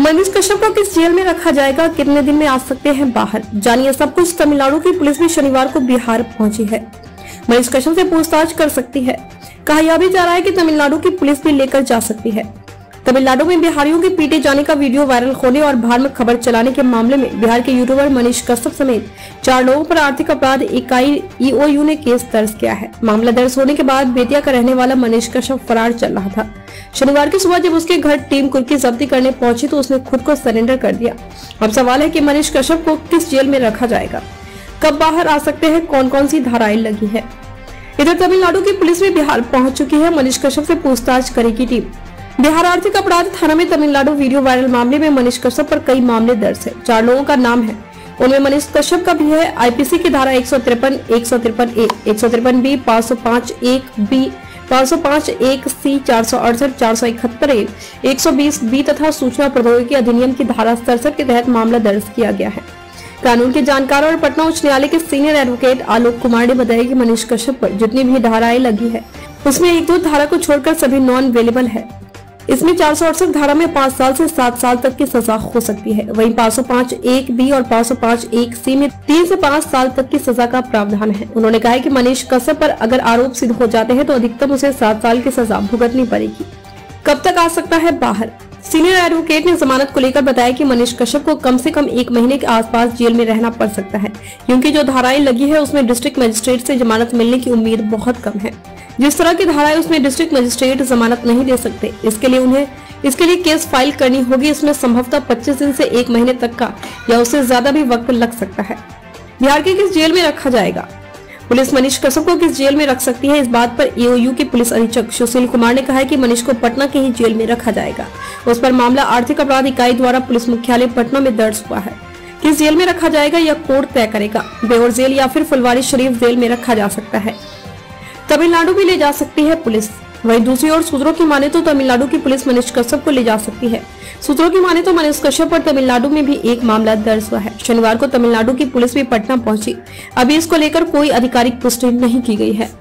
मनीष कश्यप को किस जेल में रखा जाएगा, कितने दिन में आ सकते हैं बाहर, जानिए सब कुछ। तमिलनाडु की पुलिस भी शनिवार को बिहार पहुंची है। मनीष कश्यप से पूछताछ कर सकती है। कहा यह भी जा रहा है कि तमिलनाडु की पुलिस भी लेकर जा सकती है। तमिलनाडु में बिहारियों के पीटे जाने का वीडियो वायरल होने और बाहर में खबर चलाने के मामले में बिहार के यूट्यूबर मनीष कश्यप समेत 4 लोगों पर आर्थिक अपराध इकाई EOU ने केस दर्ज किया है। मामला दर्ज होने के बाद बेतिया का रहने वाला मनीष कश्यप फरार चल रहा था। शनिवार की सुबह जब उसके घर टीम कुर्की जब्ती करने पहुंची तो उसने खुद को सरेंडर कर दिया। अब सवाल है कि मनीष कश्यप को किस जेल में रखा जाएगा, कब बाहर आ सकते हैं, कौन कौन सी धाराएं लगी है। इधर तमिलनाडु की पुलिस भी बिहार पहुंच चुकी है। मनीष कश्यप से पूछताछ करेगी टीम। बिहार आर्थिक अपराध थाना में तमिलनाडु वीडियो वायरल मामले में मनीष कश्यप पर कई मामले दर्ज है। 4 लोगों का नाम है, उनमें मनीष कश्यप का भी है। IPC की धारा 153, 153A, 153B, 505(1)B, 505(1)C, 468, 471A, 120B तथा सूचना प्रौद्योगिकी अधिनियम की धारा 67 के तहत मामला दर्ज किया गया है। कानून के जानकार और पटना उच्च न्यायालय के सीनियर एडवोकेट आलोक कुमार ने बताया कि मनीष कश्यप पर जितनी भी धाराएं लगी है उसमें 1-2 धारा को छोड़कर सभी नॉन अवेलेबल है। इसमें 468 धारा में 5 साल से 7 साल तक की सजा हो सकती है। वहीं 505(1)B और 505(1)C में 3 से 5 साल तक की सजा का प्रावधान है। उन्होंने कहा है कि मनीष कश्यप पर अगर आरोप सिद्ध हो जाते हैं तो अधिकतम उसे 7 साल की सजा भुगतनी पड़ेगी। कब तक आ सकता है बाहर? सीनियर एडवोकेट ने जमानत को लेकर बताया कि मनीष कश्यप को कम से कम 1 महीने के आसपास जेल में रहना पड़ सकता है, क्योंकि जो धाराएं लगी है उसमें डिस्ट्रिक्ट मजिस्ट्रेट से जमानत मिलने की उम्मीद बहुत कम है। जिस तरह की धाराएं उसमें डिस्ट्रिक्ट मजिस्ट्रेट जमानत नहीं दे सकते, इसके लिए केस फाइल करनी होगी। इसमें संभवतः 25 दिन से 1 महीने तक का या उससे ज्यादा भी वक्त लग सकता है। बिहार के किस जेल में रखा जाएगा? पुलिस मनीष कश्यप को किस जेल में रख सकती है, इस बात पर EOU के पुलिस अधीक्षक सुशील कुमार ने कहा है कि मनीष को पटना के ही जेल में रखा जाएगा। उस पर मामला आर्थिक अपराध इकाई द्वारा पुलिस मुख्यालय पटना में दर्ज हुआ है। किस जेल में रखा जाएगा यह कोर्ट तय करेगा। बेउर जेल या फिर फुलवारी शरीफ जेल में रखा जा सकता है। तमिलनाडु भी ले जा सकती है पुलिस। वहीं दूसरी ओर सूत्रों की माने तो तमिलनाडु की पुलिस मनीष कश्यप को ले जा सकती है। सूत्रों की माने तो मनीष कश्यप पर तमिलनाडु में भी एक मामला दर्ज हुआ है। शनिवार को तमिलनाडु की पुलिस भी पटना पहुंची। अभी इसको लेकर कोई आधिकारिक पुष्टि नहीं की गई है।